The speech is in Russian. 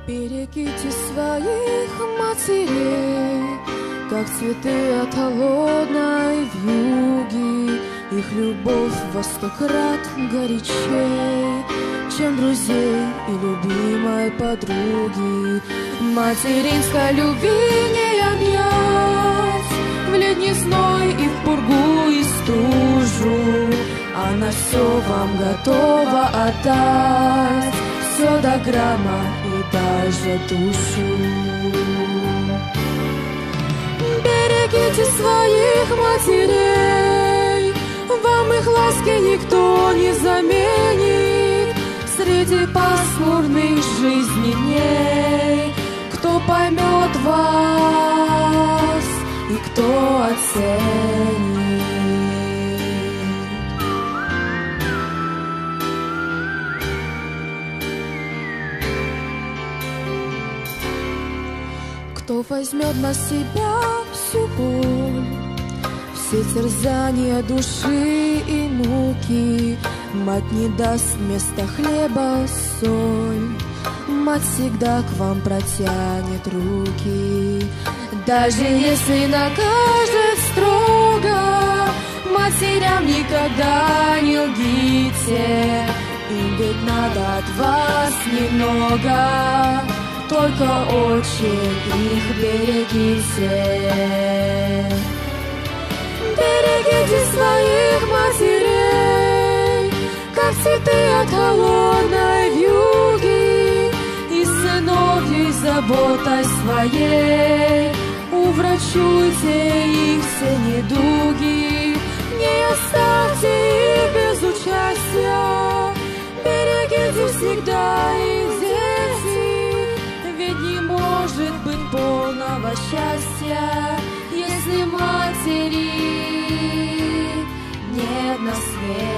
Берегите своих матерей, как цветы от холодной вьюги. Их любовь во 100 крат горячей, чем друзей и любимой подруги. Материнской любви не объять в летний зной и в пургу и стужу. Она все вам готова отдать, все до грамма и даже душу. Берегите своих матерей, вам их ласки никто не заменит. Среди пасмурных жизни дней кто поймет вас и кто оценит. Кто возьмет на себя всю боль, все терзания души и муки. Мать не даст вместо хлеба соль, мать всегда к вам протянет руки. Даже если накажет строго, матерям никогда не лгите. Им ведь надо от вас немного, только очень их берегите. Берегите своих матерей, как цветы от холодной вьюги, и сыновей заботой своей уврачуйте их все недуги. Не оставьте их без участия, берегите всегда их дети. Ведь не может быть полного счастья, если матери нет на свете.